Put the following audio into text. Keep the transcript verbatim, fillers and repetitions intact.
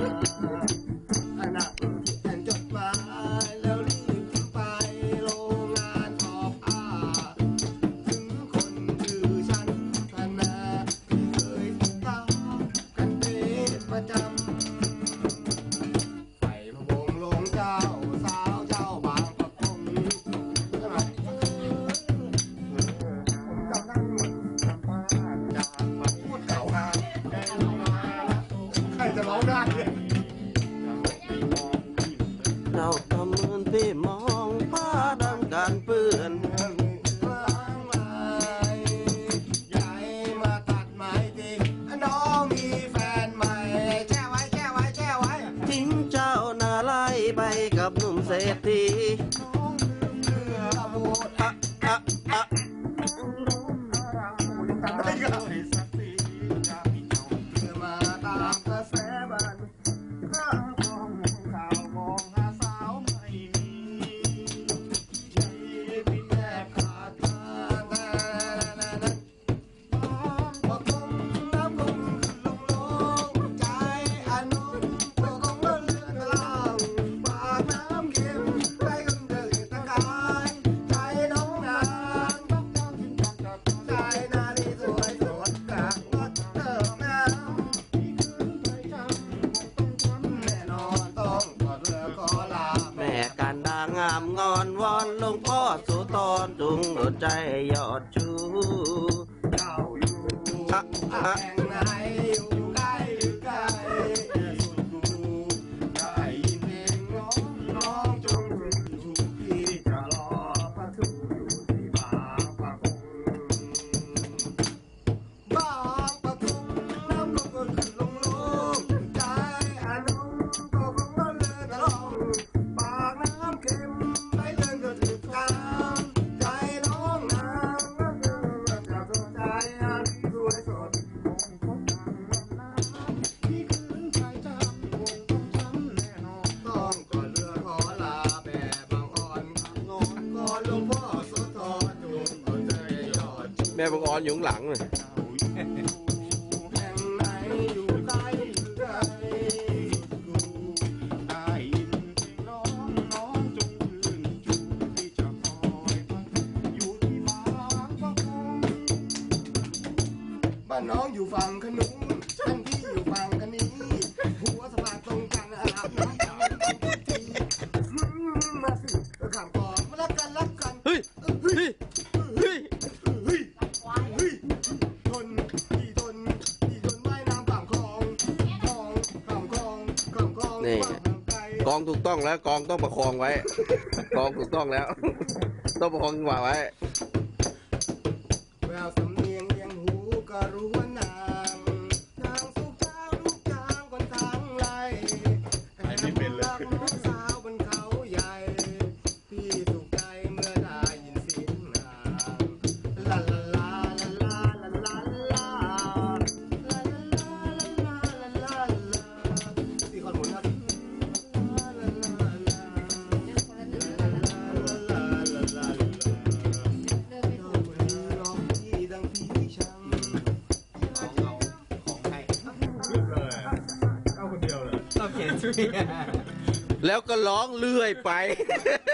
นักแอนจดหมายแล้วรีบทิ้งไปโรงงานทอผ้าถึงคนชื่อฉันธนาที่เคยติดตามกันเป็นประจำไฟพะวงลงเจ้าสาวเจ้าบางประกงใช่ไหมผมจำได้หมดจำบ้านจากไปพูดเก่ามาใครจะร้องได้เนี่ยเราทำเหมือนพี่มองผ้าดำกันเปื้อนล้างไม้ใหญ่มาตัดไม้ตีน้องมีแฟนใหม่แช่ไว้แช่ไว้แช่ไว้ทิ้งเจ้านาไล่ไปกับหนุ่มเศรษฐีน้องลืมเรือบูดอะอะอะจำได้ก็เธอมาตามกระแสบ้านข้าวมองข่าวมองหาสาวไม่มีใจพี่แนบขาดตานานานาพอคงน้ำคงลงลงใจอนุพอคงเลื่อนเลื่อนล่างปากน้ำเค็มใจกันเดือดตะกายใจน้องนางใจนาลีสวยสดกลางวัดเติมน้ำแน่นอนต้องกอดเรือขอลาแม่กันดางามงอนวอนหลวงพ่อโสุตอนจุงหัวใจยอดชูเจ้าอยู่แห่งไหนอยู่ใกล้หรือไกลสุดกูได้ยินเพลงร้องน้องจงอยู่พี่จะรอพระทูอยู่ที่บางปะกงบางปะกงน้ำก็ขึ้นลงลงใจอนุก็คงก็เลื่อนตะลองปากน้ำเค็มไหลเลื่อนก็ถึงกลางใจน้องนางก็เดินมาจากตัวใจอาลีสวยสดมงคลทางลำน้ำที่คืนใจจำวงต้องช้ำแน่นอนต้องก่อนเรือขอลาแบบบางอ่อนนอนก่อนหลวงพ่อโสธรจงเอาใจยอดชูแม่บังออนอยู่ข้างหลังเลยแห่งไหนอยู่ใกล้หรือไกลกูได้ยินเพลงร้องน้องจงชื่นชูที่จะคอยพักอยู่ที่บางปะกงบ้านน้องอยู่ฝั่งขนุนฉันพี่อยู่ฝั่งกันนี้หัวสะพานตรงกันอาบน้ำกันทุกทีมาสิข้ามก่อนมารักกันรักกันเฮ้ยเฮ้ยเฮ้ยเฮ้ยเฮ้ยทนที่ทนที่ทนว่ายน้ำข้ามคลองคลองข้ามคลองข้ามคลองข้ามไกลกองถูกต้องแล้วกองต้องประคองไว้กองถูกต้องแล้วต้องประคองจังหวะไว้แววสำเนียงเลียงหูก็รู้ว่านางนางสุขเจ้าลูกจางคนทางไล่ให้ไม่เป็นเลยน้องสาวบนเขาใหญ่พี่สุขใจเมื่อได้ยินเสียงนางลาลาลาลาลาลาลาลาลาลาลาลาลาลาสี่คนหมุนครับลาลาลาลาลาลาลาลาลาลาน้องคนนี้ร้องพี่ดังพี่ช่างของเราของใครเลยเอาคนเดียวเลยโอเคช่วยแล้วก็ร้องเลื่อยไป